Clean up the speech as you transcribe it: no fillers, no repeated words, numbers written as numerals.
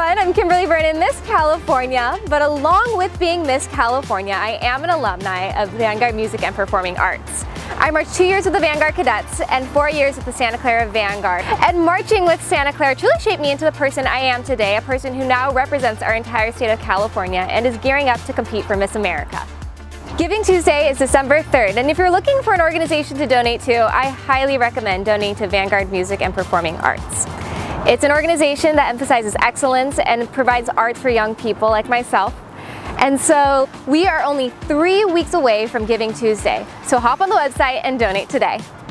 everyone, I'm Kimberly Vernon, Miss California, but along with being Miss California, I am an alumni of Vanguard Music and Performing Arts. I marched 2 years with the Vanguard Cadets and 4 years with the Santa Clara Vanguard. And marching with Santa Clara truly shaped me into the person I am today, a person who now represents our entire state of California and is gearing up to compete for Miss America. Giving Tuesday is December 3rd, and if you're looking for an organization to donate to, I highly recommend donating to Vanguard Music and Performing Arts. It's an organization that emphasizes excellence and provides arts for young people like myself. And so we are only 3 weeks away from Giving Tuesday, so hop on the website and donate today.